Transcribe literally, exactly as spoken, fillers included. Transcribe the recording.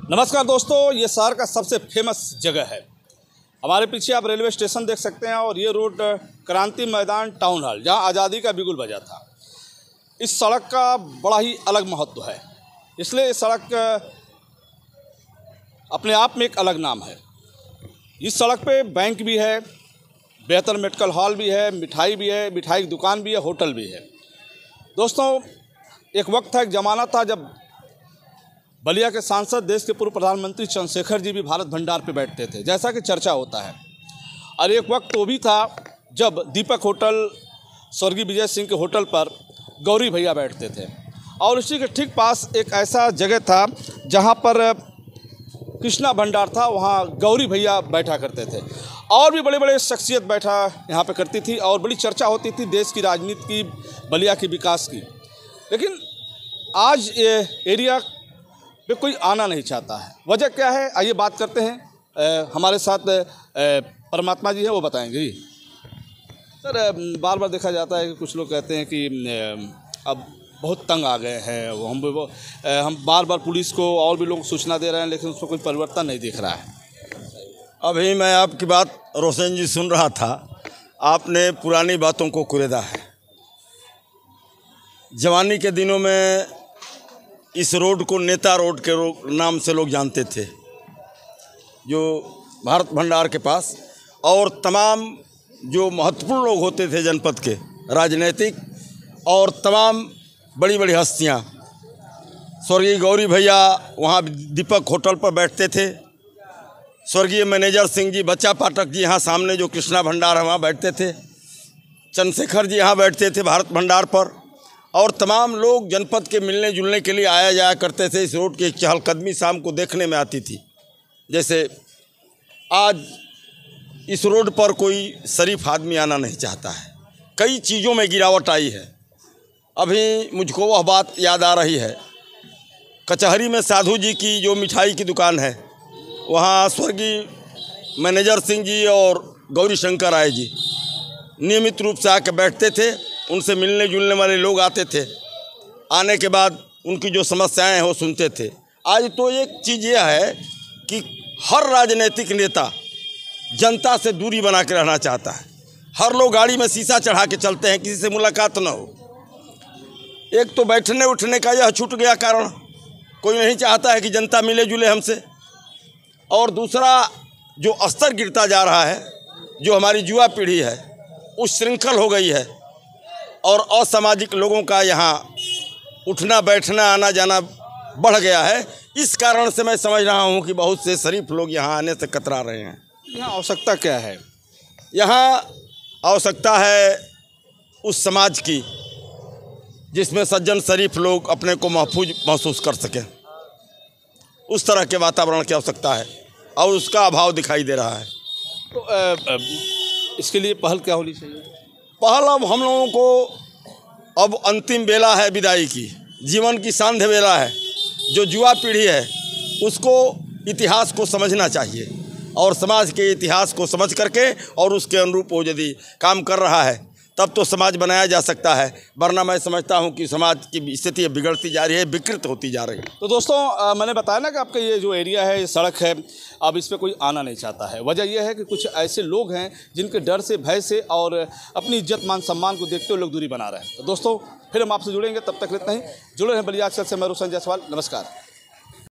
नमस्कार दोस्तों, ये शहर का सबसे फेमस जगह है। हमारे पीछे आप रेलवे स्टेशन देख सकते हैं और ये रोड क्रांति मैदान टाउन हॉल, जहाँ आज़ादी का बिगुल बजा था। इस सड़क का बड़ा ही अलग महत्व है, इसलिए इस सड़क अपने आप में एक अलग नाम है। इस सड़क पे बैंक भी है, बेहतर मेडिकल हॉल भी है, मिठाई भी है, मिठाई की दुकान भी है, होटल भी है। दोस्तों, एक वक्त था, एक ज़माना था जब बलिया के सांसद, देश के पूर्व प्रधानमंत्री चंद्रशेखर जी भी भारत भंडार पे बैठते थे, जैसा कि चर्चा होता है। और एक वक्त तो भी था जब दीपक होटल, स्वर्गीय विजय सिंह के होटल पर गौरी भैया बैठते थे, और उसी के ठीक पास एक ऐसा जगह था जहां पर कृष्णा भंडार था, वहां गौरी भैया बैठा करते थे। और भी बड़े बड़े शख्सियत बैठा यहाँ पे करती थी और बड़ी चर्चा होती थी देश की राजनीति की, बलिया के विकास की। लेकिन आज ये एरिया पे कोई आना नहीं चाहता है। वजह क्या है, आइए बात करते हैं। आ, हमारे साथ आ, परमात्मा जी हैं, वो बताएंगे। जी सर, बार बार देखा जाता है कि कुछ लोग कहते हैं कि आ, अब बहुत तंग आ गए हैं वो हम वो आ, हम बार बार पुलिस को और भी लोग सूचना दे रहे हैं, लेकिन उसमें कोई परिवर्तन नहीं दिख रहा है। अभी मैं आपकी बात रोशन जी सुन रहा था, आपने पुरानी बातों को कुरेदा है। जवानी के दिनों में इस रोड को नेता रोड के नाम से लोग जानते थे, जो भारत भंडार के पास, और तमाम जो महत्वपूर्ण लोग होते थे जनपद के, राजनीतिक और तमाम बड़ी बड़ी हस्तियां, स्वर्गीय गौरी भैया वहाँ दीपक होटल पर बैठते थे, स्वर्गीय मैनेजर सिंह जी, बच्चा पाठक जी यहाँ सामने जो कृष्णा भंडार है वहाँ बैठते थे, चंद्रशेखर जी यहाँ बैठते थे भारत भंडार पर, और तमाम लोग जनपद के मिलने जुलने के लिए आया जाया करते थे। इस रोड की एक चहलकदमी शाम को देखने में आती थी। जैसे आज इस रोड पर कोई शरीफ आदमी आना नहीं चाहता है, कई चीज़ों में गिरावट आई है। अभी मुझको वह बात याद आ रही है, कचहरी में साधु जी की जो मिठाई की दुकान है, वहाँ स्वर्गीय मैनेजर सिंह जी और गौरी शंकर राय जी नियमित रूप से आके बैठते थे। उनसे मिलने जुलने वाले लोग आते थे, आने के बाद उनकी जो समस्याएं हैं वो सुनते थे। आज तो एक चीज़ यह है कि हर राजनीतिक नेता जनता से दूरी बना के रहना चाहता है। हर लोग गाड़ी में शीशा चढ़ा के चलते हैं, किसी से मुलाकात न हो। एक तो बैठने उठने का यह छूट गया कारण, कोई नहीं चाहता है कि जनता मिले जुले हमसे। और दूसरा, जो स्तर गिरता जा रहा है, जो हमारी युवा पीढ़ी है, उस श्रृंखल हो गई है, और असामाजिक लोगों का यहाँ उठना बैठना आना जाना बढ़ गया है। इस कारण से मैं समझ रहा हूँ कि बहुत से शरीफ लोग यहाँ आने से कतरा रहे हैं। यहाँ आवश्यकता क्या है? यहाँ आवश्यकता है उस समाज की जिसमें सज्जन शरीफ लोग अपने को महफूज महसूस कर सकें। उस तरह के वातावरण की आवश्यकता है और उसका अभाव दिखाई दे रहा है। तो आ, आ, इसके लिए पहल क्या होनी चाहिए? पहल अब हम लोगों को, अब अंतिम बेला है विदाई की, जीवन की सांध्य बेला है। जो युवा पीढ़ी है उसको इतिहास को समझना चाहिए, और समाज के इतिहास को समझ करके और उसके अनुरूप वो यदि काम कर रहा है तब तो समाज बनाया जा सकता है। वरना मैं समझता हूँ कि समाज की स्थिति बिगड़ती जा रही है, विकृत होती जा रही है। तो दोस्तों, आ, मैंने बताया ना कि आपका ये जो एरिया है, ये सड़क है, अब इस पर कोई आना नहीं चाहता है। वजह यह है कि कुछ ऐसे लोग हैं जिनके डर से, भय से और अपनी इज्जत मान सम्मान को देखते हुए लोग दूरी बना रहे हैं। तो दोस्तों, फिर हम आपसे जुड़ेंगे, तब तक इतना ही। जुड़े हैं बलिया से मैं रोशन जायसवाल। नमस्कार।